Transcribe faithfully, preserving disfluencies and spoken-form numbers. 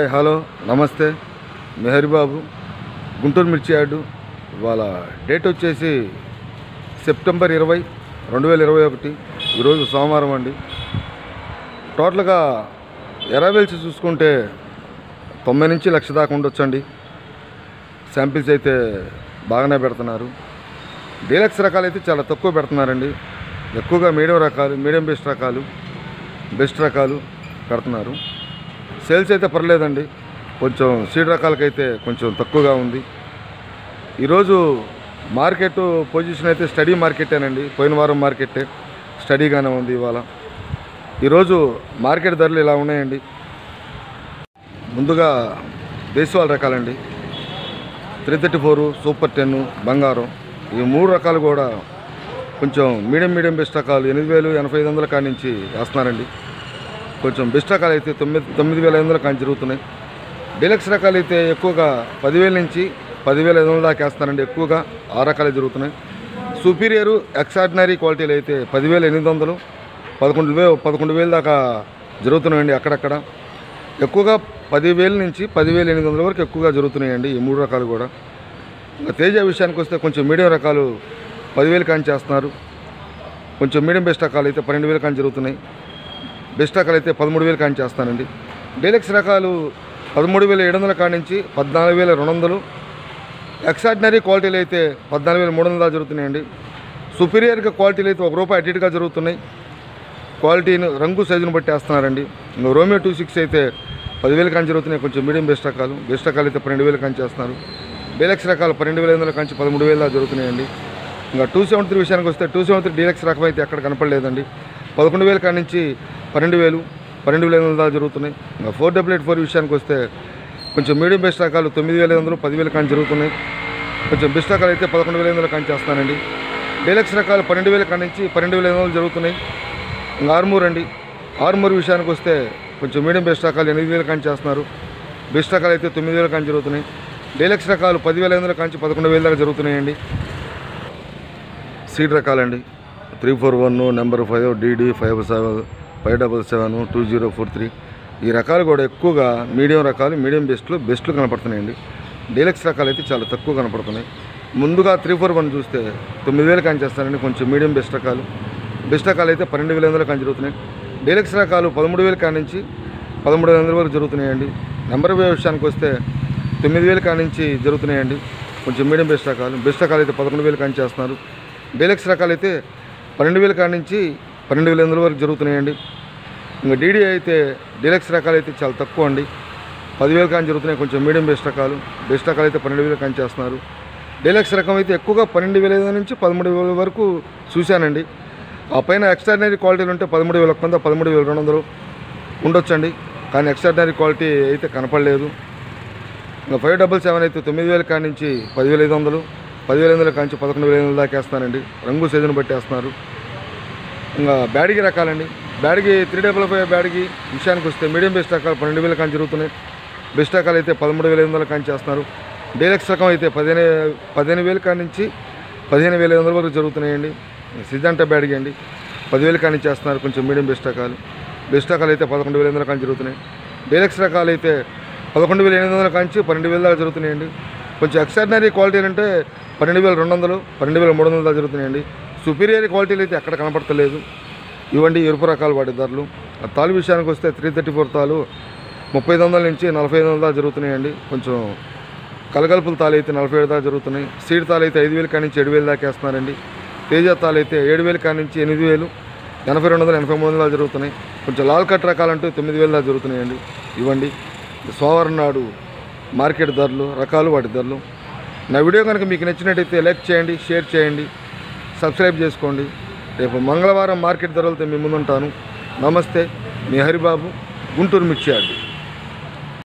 Hi hello నమస్తే మీ హరిబాబు గుంటూరు మిర్చి yard. ఇవాళ డేట్ వచ్చేసి సెప్టెంబర్ ఇరవై రెండు వేల ఇరవై ఒకటి ఈరోజు సోమవారం అండి. టోటల్గా ఎరావెల్స్ చూసుకుంటే తొంభై నుంచి లక్ష దాకా ఉండొచ్చండి. శాంపిల్స్ అయితే బాగానే పెడుతున్నారు. డీలక్స్ రకాలు అయితే చాలా తక్కువ పెడుతున్నారండి. ఎక్కువగా మీడియం రకాలు, మీడియం బెస్ట్ రకాలు, బెస్ట్ రకాలు పెడుతున్నారు. సేల్స్ అయితే పర్లేదండి. కొంచెం సీడ్ రకాలకైతే కొంచెం తక్కువగా ఉంది. ఈరోజు మార్కెట్ పొజిషన్ అయితే స్టడీ మార్కెటేనండి. పోయిన వారం మార్కెటే స్టడీగానే ఉంది. ఇవాళ ఈరోజు మార్కెట్ ధరలు ఇలా ఉన్నాయండి. ముందుగా దేశవాళ రకాలండి. Three thirty four, super ten, బంగారం, ఈ మూడు రకాలు కూడా కొంచెం మీడియం మీడియం బెస్ట్ రకాలు ఎనిమిది వేలు ఎనభై ఐదు వందల కాడి నుంచి వేస్తున్నారండి. కొంచెం బెస్ట్ రకాలు అయితే తొమ్మిది తొమ్మిది వేల ఐదు వందల కానీ జరుగుతున్నాయి. డీలక్స్ రకాలు అయితే ఎక్కువగా పదివేల నుంచి పదివేల ఐదు వందల దాకా వేస్తారండి. ఎక్కువగా ఆ రకాలే జరుగుతున్నాయి. సుపీరియరు ఎక్స్ట్రాడినరీ క్వాలిటీలు అయితే పదివేల ఎనిమిది వందలు పదకొండు వేలు పదకొండు వేలు దాకా జరుగుతున్నాయండి. అక్కడక్కడ ఎక్కువగా పదివేల నుంచి పదివేల ఎనిమిది వందల వరకు ఎక్కువగా జరుగుతున్నాయండి ఈ మూడు రకాలు కూడా. ఇంకా తేజ విషయానికి వస్తే కొంచెం మీడియం రకాలు పదివేలు కానీ చేస్తున్నారు. కొంచెం మీడియం బెస్ట్ రకాలు అయితే పన్నెండు వేలు కానీ జరుగుతున్నాయి. బెస్ట్ రకాలు అయితే పదమూడు వేలు కానీ చేస్తానండి. డీలక్స్ రకాలు పదమూడు వేల ఏడు వందల కాడి నుంచి పద్నాలుగు వేల రెండు వందలు ఎక్స్ట్రాడినరీ క్వాలిటీలు అయితే పద్నాలుగు వేల మూడు వందల దాకా జరుగుతున్నాయండి. సుపీరియర్గా క్వాలిటీలు అయితే ఒక రూపాయి అటు ఇటుగా జరుగుతున్నాయి. క్వాలిటీని రంగు సైజును బట్టి వేస్తున్నారండి. ఇంకా రోమియో టూ సిక్స్ అయితే పదివేలు కానీ జరుగుతున్నాయి. కొంచెం మీడియం బెస్ట్ రకాలు, బెస్ట్ రకాలు అయితే పన్నెండు వేలు కానీ చేస్తున్నారు. డీలక్స్ రకాలు పన్నెండు వేల ఐదు వందల కాంచి పదమూడు వేల దాకా జరుగుతున్నాయండి. ఇంకా టూ సెవెంటీ త్రీ విషయానికి వస్తే టూ సెవెంటీ త్రీ డీలక్స్ రకం అయితే ఎక్కడ కనపడలేదండి. పదకొండు వేల కాడి నుంచి పన్నెండు వేలు పన్నెండు వేల ఐదు వందల దాకా జరుగుతున్నాయి. ఇంకా ఫోర్ డబుల్ ఎయిట్ ఫోర్ విషయానికి వస్తే కొంచెం మీడియం బెస్ట్ రకాలు తొమ్మిది వేల ఐదు వందలు పదివేలు కానీ జరుగుతున్నాయి. కొంచెం బెస్ట్ రకాలు అయితే పదకొండు వేల ఐదు వందలు కానీ చేస్తానండి. డీలక్స్ రకాలు పన్నెండు వేల కాడి నుంచి పన్నెండు వేల ఐదు వందలు జరుగుతున్నాయి. ఇంకా ఆర్మూర్ అండి. ఆర్మూర్ విషయానికి వస్తే కొంచెం మీడియం బెస్ట్ రకాలు ఎనిమిది వేలు కానీ చేస్తున్నారు. బెస్ట్ రకాలు అయితే తొమ్మిది వేలు కానీ జరుగుతున్నాయి. డీలక్స్ రకాలు పదివేల ఐదు వందల కాంచి పదకొండు వేల దాకా జరుగుతున్నాయండి. సీడ్ రకాలండి. Three four one, number five, DD five seven, five double seven, two zero four three, ఈ రకాలు కూడా ఎక్కువగా మీడియం రకాలు, మీడియం బెస్ట్లు బెస్ట్లు కనపడుతున్నాయండి. డీలక్స్ రకాలు అయితే చాలా తక్కువ కనపడుతున్నాయి. ముందుగా త్రీ ఫోర్ వన్ చూస్తే తొమ్మిది వేలు కానీ చేస్తారండి. కొంచెం మీడియం బెస్ట్ రకాలు, బెస్ట్ రకాలు అయితే పన్నెండు వేల వందలు కానీ జరుగుతున్నాయి. డీలక్స్ రకాలు పదమూడు వేల కాడి నుంచి పదమూడు వందల వరకు జరుగుతున్నాయండి. నెంబర్ వే విషయానికి వస్తే తొమ్మిది వేల కాడి నుంచి జరుగుతున్నాయండి. కొంచెం మీడియం బెస్ట్ రకాలు, బెస్ట్ రకాలు అయితే పదకొండు వేలు కానీ చేస్తున్నారు. డీలక్స్ రకాలు అయితే పన్నెండు వేల కాడి నుంచి పన్నెండు వేల వందల వరకు జరుగుతున్నాయండి. ఇంకా డీడీ అయితే డీలక్స్ రకాలు అయితే చాలా తక్కువ అండి. పదివేలు కానీ జరుగుతున్నాయి. కొంచెం మీడియం బెస్ట్ రకాలు, బెస్ట్ రకాలు అయితే పన్నెండు వేలు కానీ చేస్తున్నారు. డీలక్స్ రకం అయితే ఎక్కువగా పన్నెండు వేల ఐదు నుంచి పదమూడు వేల వరకు చూశానండి. ఆ పైన ఎక్స్ట్రాడినరీ క్వాలిటీలు ఉంటే పదమూడు వేల వంద పదమూడు వేల రెండు వందలు ఉండొచ్చండి. కానీ ఎక్స్ట్రాడినరీ క్వాలిటీ అయితే కనపడలేదు. ఇంకా ఫైవ్ డబల్ సెవెన్ అయితే తొమ్మిది వేల కాడి నుంచి పదివేల ఐదు వందలు పదివేల ఐదు వందల కాంచి పదకొండు వేల ఐదు వందల దాకా వేస్తానండి. రంగు సైజును బట్టి వేస్తున్నారు. ఇంకా బ్యాడిగి రకాలండి. Byadgi three double five Byadgi విషయానికి వస్తే మీడియం బెస్ట్ రకాలు పన్నెండు వేల కాంచి జరుగుతున్నాయి. బెస్ట్ రకాలు అయితే పదమూడు వేల ఐదు వందల కాంచి చేస్తున్నారు. డీలక్స్ రకం అయితే పదిహేను పదిహేను వేల కాడి నుంచి పదిహేను వేల ఐదు వందల వరకు జరుగుతున్నాయండి. సిజంటా బ్యాడిగి అండి పదివేల కాడి నుంచి చేస్తున్నారు. కొంచెం మీడియం బెస్ట్ రకాలు, బెస్ట్ రకాలు అయితే పదకొండు వేల ఐదు వందల కాంచి జరుగుతున్నాయి. డీలక్స్ రకాలు అయితే పదకొండు వేల ఎనిమిది వందల కాంచి పన్నెండు వేల దాకా జరుగుతున్నాయండి. కొంచెం ఎక్స్ట్రాడినరీ క్వాలిటీలు అంటే పన్నెండు వేల రెండు వందలు పన్నెండు వేల మూడు వందల దాకా జరుగుతున్నాయండి. సుపీరియర్ క్వాలిటీలు అయితే ఎక్కడ కనపడతలేదు. ఇవ్వండి ఎరుపు రకాలు వాటి ధరలు. తాలు విషయానికి వస్తే త్రీ థర్టీ ఫోర్ తాలు ముప్పై ఐదు వందల నుంచి నలభై ఐదు వందల దాకా జరుగుతున్నాయండి. కొంచెం కలగలుపుల తాలు అయితే నలభై ఏడు దాకా జరుగుతున్నాయి. సీడ్ తాలు అయితే ఐదు వేల కాడి నుంచి ఏడు వేలు దాకా వేస్తున్నారండి. తేజ తాలు అయితే ఏడు వేల కాడి నుంచి ఎనిమిది వేలు ఎనభై రెండు వందల ఎనభై మూడు వందల దాకా జరుగుతున్నాయి. కొంచెం లాల్ కట్ రకాలంటూ తొమ్మిది వేల దాకా జరుగుతున్నాయండి. ఇవ్వండి సోమవారం నాడు మార్కెట్ ధరలు, రకాలు, వాటి ధరలు. నా వీడియో కనుక మీకు నచ్చినట్టయితే లైక్ చేయండి, షేర్ చేయండి, సబ్స్క్రైబ్ చేసుకోండి. రేపు మంగళవారం మార్కెట్ ధరలతో మీ ముందుంటాను. నమస్తే, మీ హరిబాబు, గుంటూరు మిర్చి యార్డు.